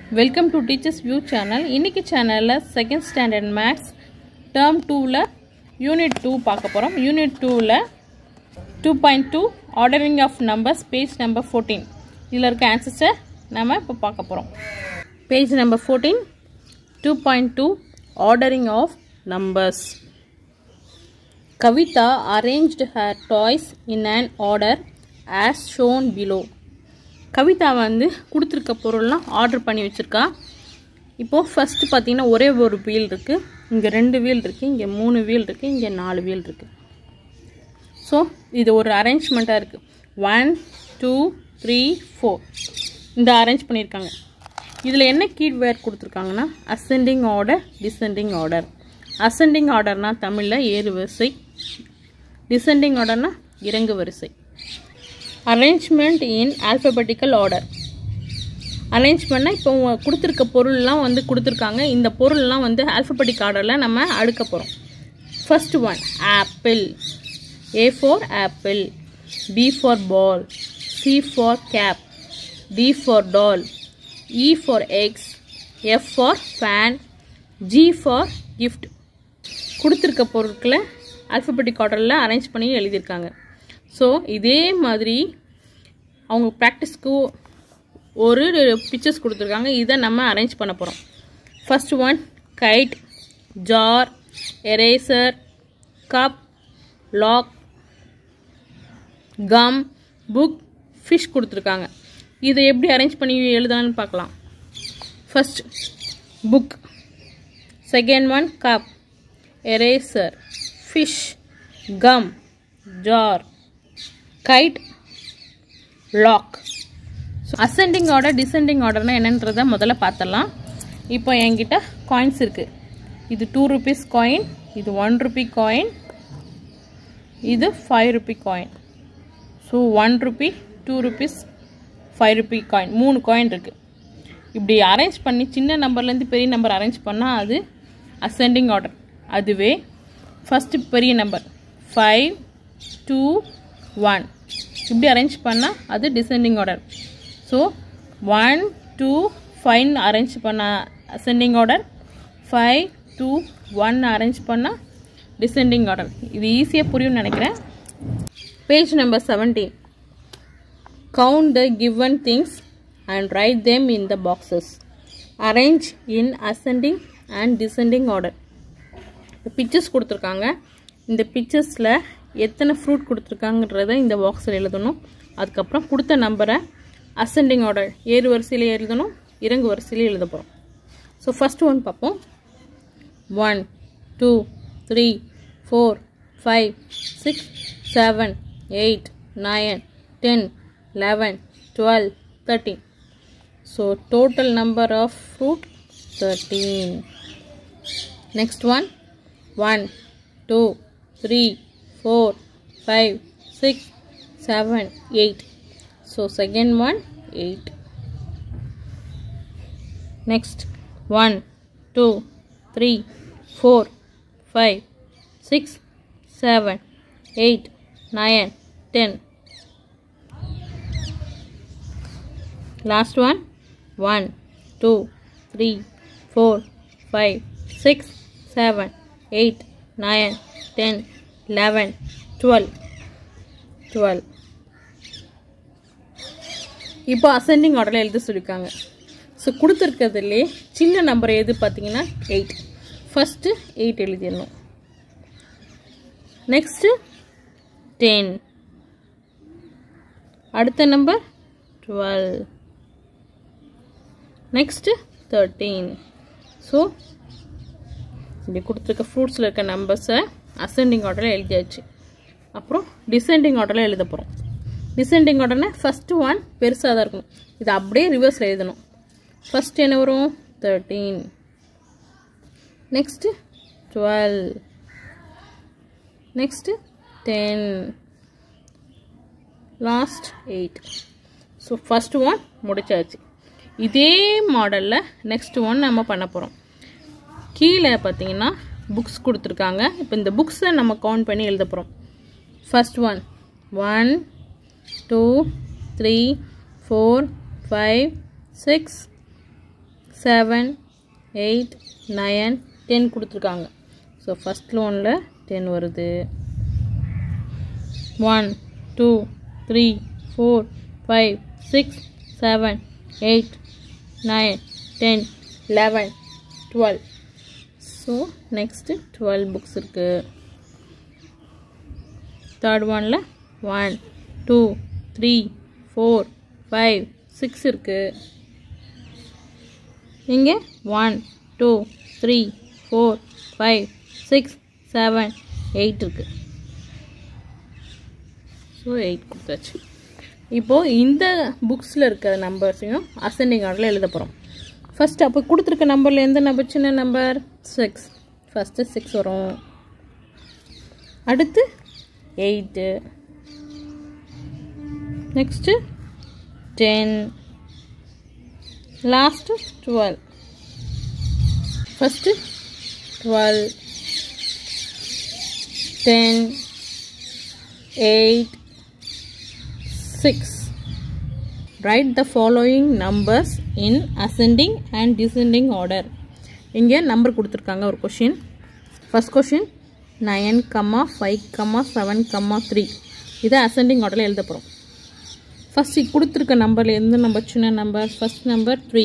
Welcome to Teachers View channel. இன்னைக்கு சேனல்ல second standard maths term 2ல யூனிட் 2 பார்க்க போறோம். யூனிட் 2ல 2.2 ordering of numbers page number 14. இதுல இருக்க ஆன்சர்ஸை நாம இப்ப பார்க்க போறோம். Page number 14 2.2 ordering of numbers. Kavita arranged her toys in an order as shown below. Kavita வந்து கொடுத்துருக்க பொருள்லாம் ஆர்டர் பண்ணி வச்சுருக்கா. இப்போது ஃபஸ்ட்டு பார்த்தீங்கன்னா ஒரே ஒரு வீல் இருக்குது, இங்கே 2 வீல் இருக்குது, இங்கே 3 வீல் இருக்குது, இங்கே 4 வீல் இருக்குது. ஸோ இது ஒரு அரேஞ்ச்மெண்ட்டாக இருக்குது. 1 2 3 4 இந்த அரேஞ்ச் பண்ணியிருக்காங்க. இதில் என்ன கீவேர்ட் கொடுத்துருக்காங்கன்னா ascending order, descending order. Ascending ஆர்டர்னால் தமிழில் ஏறு வரிசை, டிசெண்டிங் ஆர்டர்னால் இறங்கு வரிசை. Arrangement in alphabetical order. அரேஞ்ச்மெண்ட்னா இப்போ கொடுத்துருக்க பொருள்லாம் வந்து கொடுத்துருக்காங்க. இந்த பொருள்லாம் வந்து ஆல்ஃபபெட்டிக் ஆர்டரில் நம்ம அடுக்க போகிறோம். First one apple. A for apple, B for ball, C for cap, D for doll, E for eggs, F for fan, G for gift. கொடுத்துருக்க பொருட்களை ஆல்ஃபபெட்டிக் ஆர்டரில் அரேஞ்ச் பண்ணி எழுதியிருக்காங்க. ஸோ இதே மாதிரி அவங்க ப்ராக்டிஸ்க்கு ஒரு பிக்சர்ஸ் கொடுத்துருக்காங்க. இதை நம்ம அரேஞ்ச் பண்ண போகிறோம். First one kite, jar, eraser, cup, lock, gum, book, fish கொடுத்துருக்காங்க. இதை எப்படி அரேஞ்ச் பண்ணி எழுதலான்னு பார்க்கலாம். First book, second one cup, eraser, fish, gum, jar, kite, lock. So ascending order, descending ஆர்டர்னா என்னன்றதை முதல்ல பார்த்துடலாம். இப்போ என்கிட்ட காயின்ஸ் இருக்குது. இது 2 rupees காயின், இது 1 rupee காயின், இது 5 rupee coin. So 1 rupee, 2 rupees, 5 rupee coin, 3 coin இருக்குது. இப்படி அரேஞ்ச் பண்ணி சின்ன நம்பர்லேருந்து பெரிய நம்பர் அரேஞ்ச் பண்ணால் அது அசெண்டிங் ஆர்டர். அதுவே ஃபஸ்ட்டு பெரிய நம்பர் 5 2 1 இப்படி அரேஞ்ச் பண்ணால் அது டிசெண்டிங் ஆர்டர். ஸோ 1 2 5 அரேஞ்ச் பண்ணால் அசெண்டிங் ஆர்டர், 5 2 1 அரேஞ்ச் பண்ணால் டிசெண்டிங் ஆர்டர். இது ஈஸியாக புரியும்னு நினைக்கிறேன். Page number 17. Count the given things and write them in the boxes. Arrange in ascending and descending order. Pictures கொடுத்துருக்காங்க. இந்த பிக்சர்ஸில் எத்தனை ஃப்ரூட் கொடுத்துருக்காங்கன்றதை இந்த பாக்ஸில் எழுதணும். அதுக்கப்புறம் கொடுத்த நம்பரை அசெண்டிங் ஆர்டர் ஏறு வரிசையில் எழுதணும், இறங்கு வரிசையில் எழுத போகிறோம். ஸோ ஃபஸ்ட் ஒன் பார்ப்போம். 1 2 3 4 5 6 7 8 9 10 11 12 13. So total number of fruit 13. Next one 1 2 3 4 5 6 7 8. So second one 8. Next 1 2 3 4 5 6 7 8 9 10. Last one 1 2 3 4 5 6 7 8 9 10 11 12. இப்போ அசெண்டிங் ஆர்டரில் எழுத சொல்லியிருக்காங்க. ஸோ கொடுத்துருக்கிறதுலே சின்ன நம்பர் எது பார்த்தீங்கன்னா 8. ஃபஸ்ட்டு 8 எழுதிடணும். நெக்ஸ்ட்டு 10, அடுத்த நம்பர் 12, நெக்ஸ்ட்டு 13. ஸோ இப்படி கொடுத்துருக்க ஃப்ரூட்ஸில் இருக்க நம்பர்ஸை அசெண்டிங் ஆர்டரில் எழுதியாச்சு. அப்புறம் டிசெண்டிங் ஆர்டரில் எழுத போகிறோம். டிசெண்டிங் ஆர்டர்னா ஃபஸ்ட்டு ஒன் பெருசாக தான் இருக்கணும். இது அப்படியே ரிவர்ஸில் எழுதணும். ஃபஸ்ட்டு என்ன வரும் 13, next 12, next 10, last 8. So first one முடிச்சாச்சு. இதே மாடலில் நெக்ஸ்ட் ஒன் நம்ம பண்ண போகிறோம். கீழே பார்த்தீங்கன்னா புக்ஸ் கொடுத்துருக்காங்க. இப்போ இந்த புக்ஸை நம்ம கவுண்ட் பண்ணி எழுத போகிறோம். ஃபர்ஸ்ட் ஒன் 1 2 3 4 5 6 7 8 9 10 கொடுத்துருக்காங்க. ஸோ ஃபஸ்ட்டில் ஒன்றில் 10 வருது. 1 2 3 4 5 6 7 8 9 10 11 12. ஸோ நெக்ஸ்ட்டு 12 புக்ஸ் இருக்குது. தேர்ட் ஒனில் 1 2 3 4 5 6 இருக்குது. இங்கே 1 2 3 4 5 6 7 8 இருக்குது. ஸோ 8 கொடுத்தாச்சு. இப்போது இந்த புக்ஸில் இருக்கிற நம்பர்ஸையும் அசெண்டிங் ஆர்டரில் எழுத போகிறோம். ஃபஸ்ட்டு அப்போ கொடுத்துருக்க நம்பரில் எந்த நம்பர் சின்ன நம்பர் 6. ஃபஸ்ட்டு 6 வரும். அடுத்து 8, next 10, last 12. First 12, 10, 8, 6. Write the following numbers in ascending and descending order. இங்கே நம்பர் கொடுத்துருக்காங்க. ஒரு கொஷின். First question 9, 5, 7, 3. இதை அசெண்டிங் ஆர்டரில் எழுத போகிறோம். ஃபஸ்ட்டு கொடுத்துருக்க நம்பரில் எந்த நம்பர் சின்ன number? First number 3,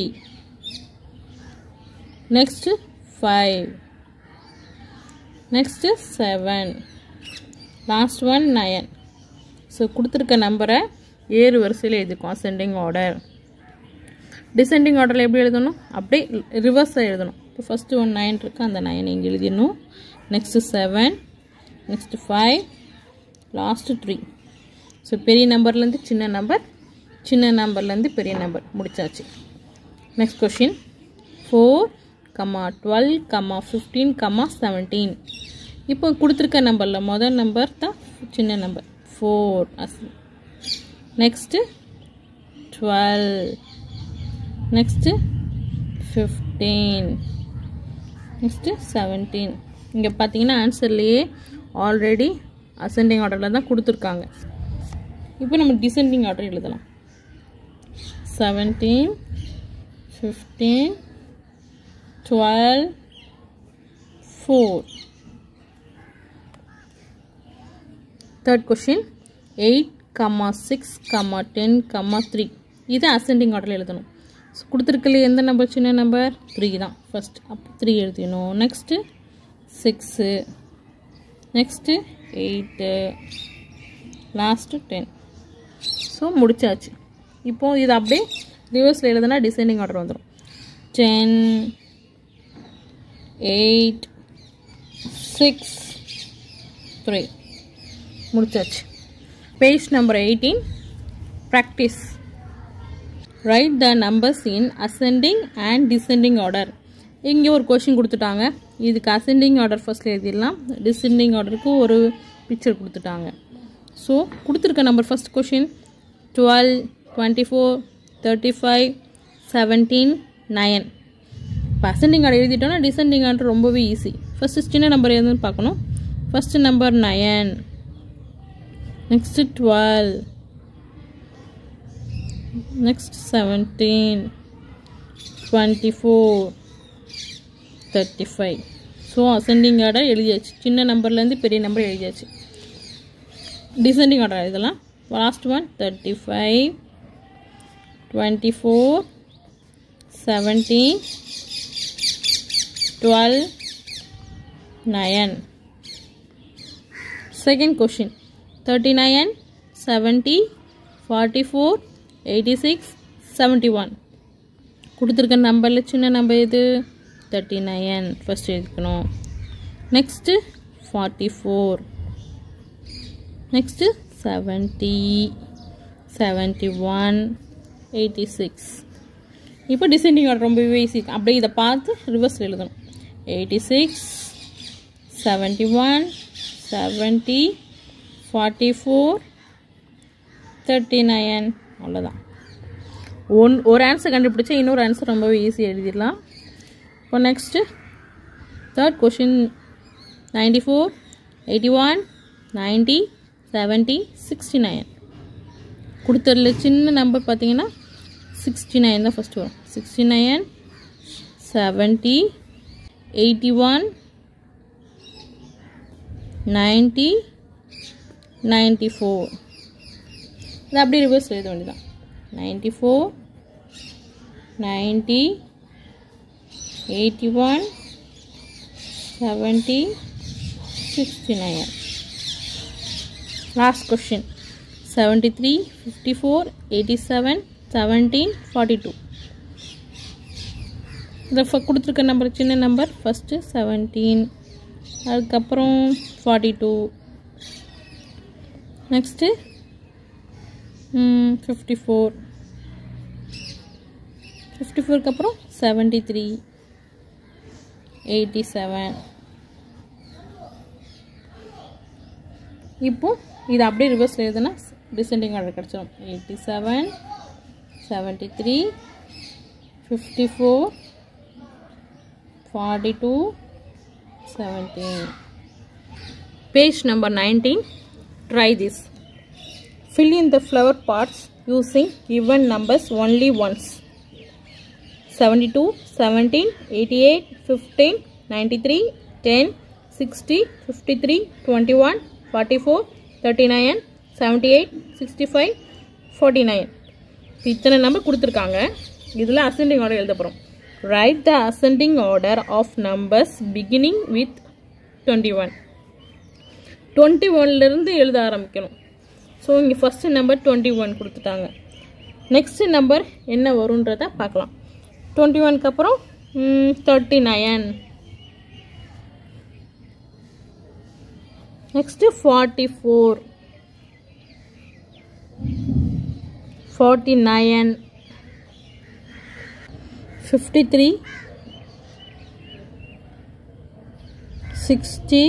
next 5, next 7, last one 9. So கொடுத்துருக்க நம்பரை ஏறு வரிசையில் எழுதிக்கும் அசெண்டிங் ஆர்டர். டிசெண்டிங் ஆர்டரில் எப்படி எழுதணும்? அப்படியே ரிவர்ஸாக எழுதணும். இப்போ ஃபஸ்ட்டு 9 இருக்குது, அந்த 9 இங்கே எழுதிடணும். Next 7, next 5, last 3. ஸோ பெரிய நம்பர்லேருந்து சின்ன நம்பர், சின்ன நம்பர்லேருந்து பெரிய நம்பர் முடிச்சாச்சு. Next question 4, 12, 15, 17. இப்போ கொடுத்துருக்க நம்பரில் முதல் நம்பர் தான் சின்ன நம்பர் 4. Next 12, next 15, next 17. இங்கே பார்த்தீங்கன்னா ஆன்சர்லேயே ஆல்ரெடி அசெண்டிங் ஆர்டரில் தான் கொடுத்துருக்காங்க. இப்போ நம்ம டிசெண்டிங் ஆர்டர் எழுதலாம். 17, 15, 12, 4. Third question 8, 6, 10, 3. இதை அசெண்டிங் ஆர்டரில் எழுதணும். ஸோ கொடுத்துருக்கல எந்த நம்பர் சின்ன நம்பர்? 3 தான் ஃபஸ்ட். அப்போ 3 எழுதிடணும். Next 6, next 8, last 10. ஸோ முடிச்சாச்சு. இப்போது இது அப்படியே ரிவர்ஸில் எழுதுனா டிசெண்டிங் ஆர்டர் வந்துடும். 10, 8, 6, 3 முடிச்சாச்சு. Page number 18. Practice. Write the numbers in ascending and descending order. இங்கே ஒரு கொஷின் கொடுத்துட்டாங்க. இதுக்கு அசெண்டிங் ஆர்டர் ஃபஸ்ட்டில் எழுதிடலாம். டிசெண்டிங் ஆர்டருக்கு ஒரு பிக்சர் கொடுத்துட்டாங்க. ஸோ கொடுத்துருக்க நம்பர் ஃபஸ்ட் கொஷின் 12, 24, 35, 17, 9. இப்போ அசெண்டிங் ஆர்டர் எழுதிட்டோன்னா டிசெண்டிங் ஆர்டர் ரொம்பவே ஈஸி. ஃபஸ்ட்டு சின்ன நம்பர் எதுன்னு பார்க்கணும். First number 9, next 12, next 17, 24, 35. So ascending order எழுதியாச்சு. சின்ன நம்பர்லேருந்து பெரிய நம்பர் எழுதியாச்சு. டிசெண்டிங் ஆர்டர் எழுதலாம். Last one 35, 24, 17, 12, 9. Second question 39, 70, 44, 86, 71. கொடுத்துருக்க நம்பரில் சின்ன நம்பர் எது? 39 ஃபஸ்ட் எழுதிக்கணும். Next 44, next 70, 71, 86. இப்போ டிசெண்டிங் ஆர்டர் ரொம்பவே ஈஸி. அப்படியே இதை பார்த்து ரிவர்ஸில் எழுதணும். 86, 71, 70, 44, 39. அவ்வளோதான். ஒரு ஆன்சர் கண்டுபிடிச்சா இன்னொரு ஆன்சர் ரொம்பவே ஈஸியாக எழுதிடலாம். இப்போ நெக்ஸ்ட்டு தேர்ட் கொஷின் 94, 81, 90, 70, 69. கொடுத்ததில் சின்ன நம்பர் பார்த்தீங்கன்னா 69 தான் ஃபஸ்ட்டு வரும். 69, 70, 81, 90, 94. இது அப்படியே ரிவர்ஸ் எழுத வேண்டியதான். 94, 90, 81, 70, 69. Last question. 73, 54, 87, 17, 42. இந்த கொடுத்துருக்க நம்பர் சின்ன நம்பர். ஃபஸ்ட்டு 17, அதுக்கப்புறம் 42, நெக்ஸ்ட்டு 54, 54க்கு அப்புறம் 73, 87. இப்போ இது அப்படியே ரிவர்ஸ் எழுதுனா டிசெண்டிங் ஆர்டர் கிடச்சிடும். 87, 73, 54, 42, 17. Page number 19. Try this. Fill in the flower parts using given numbers only once. 72, 17, 88, 15, 93, 10, 60, 53, 21, 44, 39, 78, 65, 49. இத்தனை நம்பர் கொடுத்துருக்காங்க. இதில் அசெண்டிங் ஆர்டர் எழுத போகிறோம். Write the ascending order of numbers beginning with 21. 21லேருந்து எழுத ஆரம்பிக்கணும். ஸோ இங்கே ஃபஸ்ட்டு நம்பர் 21 கொடுத்துட்டாங்க. நெக்ஸ்ட்டு நம்பர் என்ன வரும்ன்றதை பார்க்கலாம். 21க்கு அப்புறம் 39, நெக்ஸ்ட்டு 44, 49, 53, 60,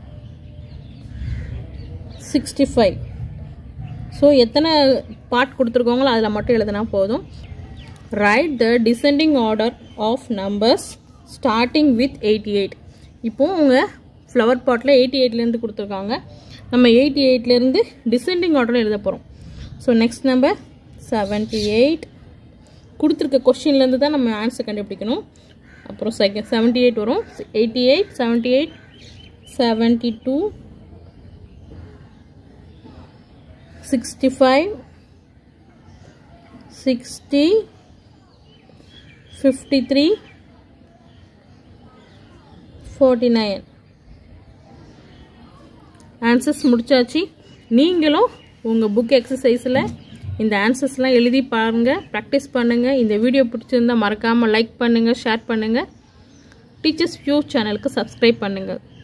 65. ஸோ எத்தனை பார்ட் கொடுத்துருக்கோங்களோ அதில் மட்டும் எழுதுனா போதும். Write the descending order of numbers starting with 88. இப்போது உங்கள் ஃப்ளவர் பாட்டில் 88லேருந்து கொடுத்துருக்காங்க. நம்ம 88லேருந்து டிசெண்டிங் ஆர்டரில் எழுத போகிறோம். So next number 78. கொடுத்துருக்க கொஸ்டின்லேருந்து தான் நம்ம ஆன்சர் கண்டுபிடிக்கணும். அப்புறம் 78 வரும். 88, 78, 72, 65, 60, 53, 49. ஆன்சர்ஸ் முடிச்சாச்சு. நீங்களும் உங்கள் புக் எக்ஸசைஸில் இந்த ஆன்சர்ஸ்லாம் எழுதி பாருங்கள், ப்ராக்டிஸ் பண்ணுங்கள். இந்த வீடியோ பிடிச்சிருந்தால் மறக்காமல் லைக் பண்ணுங்கள், ஷேர் பண்ணுங்கள். டீச்சர்ஸ் வியூ சேனலுக்கு சப்ஸ்கிரைப் பண்ணுங்கள்.